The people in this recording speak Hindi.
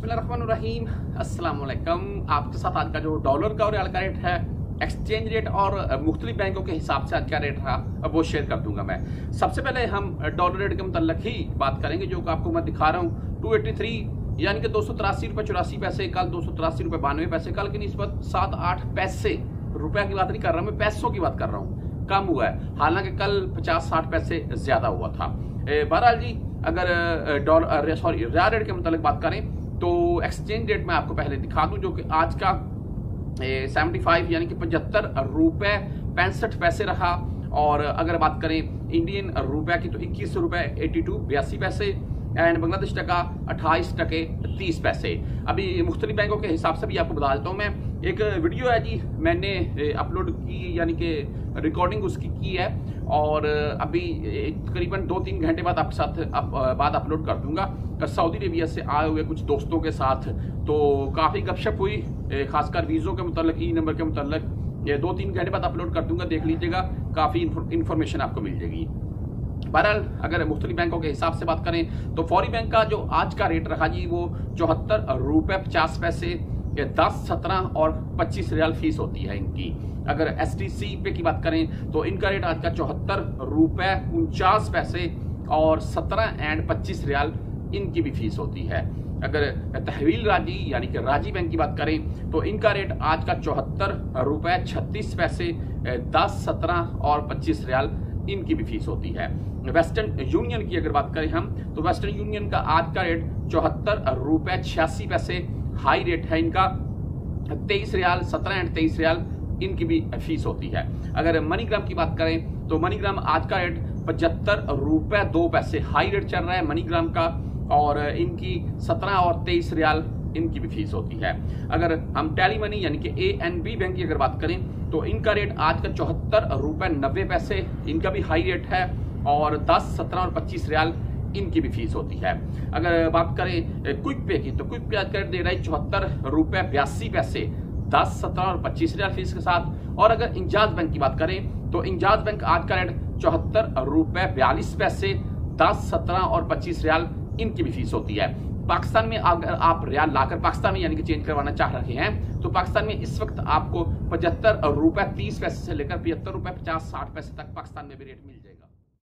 बिस्मिल्लाहिर्रहमानिर्रहीम, अस्सलाम वालेकुम। आपके साथ आज का जो डॉलर का और रियाल का रेट है, एक्सचेंज रेट और मुख्तलिफ बैंकों के हिसाब से आज का रेट रहा, वो शेयर कर दूंगा मैं। सबसे पहले हम डॉलर रेट के मतलब ही बात करेंगे, जो आपको मैं दिखा रहा हूँ 283 यानी कि 283 रुपये 84 पैसे, कल 283 रुपये 92 पैसे, कल की निस्बत 7-8 पैसे, रुपया की बात नहीं कर रहा मैं, पैसों की बात कर रहा हूँ, कम हुआ है। हालांकि कल 50-60 पैसे ज्यादा हुआ था। बहरहाल जी, अगर रियाल रेट के मतलब बात करें तो एक्सचेंज रेट मैं आपको पहले दिखा दूं, जो कि आज का 75 यानी कि 75 रुपये 65 पैसे रहा। और अगर बात करें इंडियन रुपया की तो 21 रुपये 82 पैसे एंड बांग्लादेश टका 28 टके 30 पैसे। अभी मुख्तलिफ बैंकों के हिसाब से भी आपको बता देता हूँ मैं। एक वीडियो है जी, मैंने अपलोड की, यानी कि रिकॉर्डिंग उसकी की है, और अभी तकरीबन 2-3 घंटे बाद आपके साथ बाद अपलोड कर दूंगा। सऊदी अरेबिया से आए हुए कुछ दोस्तों के साथ तो काफ़ी गपशप हुई, खासकर वीज़ों के मुतल्लिक, ई नंबर के मुतल्लिक। 2-3 घंटे बाद अपलोड कर दूंगा, देख लीजिएगा, काफ़ी इंफॉर्मेशन आपको मिल जाएगी। बहरहाल अगर मुख्तलिफ बैंकों के हिसाब से बात करें तो फौरी बैंक का जो आज का रेट रहा जी, वो 74 रुपये 50 पैसे, 10, 17 और 25 रियाल फीस होती है इनकी। अगर STC पे की बात करें तो इनका रेट आज का 74 रुपये 49 पैसे और 17 एंड 25 रियाल इनकी भी फीस होती है। अगर तहवील राजी यानी कि राजी बैंक की बात करें तो इनका रेट आज का 74 रुपये 36 पैसे, 10, 17 और 25 रियाल इनकी भी फीस होती है। वेस्टर्न यूनियन की अगर बात करें हम तो वेस्टर्न यूनियन का आज का रेट 74 रुपये 86 पैसे, हाई रेट है इनका। 23 रियाल, 17 एंड 23 रियाल इनकी भी फीस होती है। अगर मनीग्राम की बात करें तो मनीग्राम आज का रेट 75 रुपये 2 पैसे, हाई रेट चल रहा है मनीग्राम का, और इनकी 17 और 23 रियाल इनकी भी फीस होती है। अगर हम टेली मनी यानी कि ANB बैंक की अगर बात करें तो इनका रेट आज का 74 रुपये 90 पैसे, इनका भी हाई रेट है, और 10, 17 और 25 रियाल इनकी भी फीस होती है। अगर बात करें क्विक पे की तो क्विक पे आज का रेट दे रहा है 74 रुपये 82 पैसे, 10, 17 और 25 रियाल फीस के साथ। और अगर इंजाज बैंक की बात करें तो इंजाज बैंक आज का रेट 74 रुपये 42 पैसे, 10, 17 और 25 रियाल इनकी भी फीस होती है। पाकिस्तान में अगर आप रियाल लाकर पाकिस्तान में यानी कि चेंज करवाना चाह रहे हैं तो पाकिस्तान में इस वक्त आपको 75 रुपये 30 पैसे से लेकर 75 रुपये 50-60 पैसे तक पाकिस्तान में भी रेट मिल जाएगा।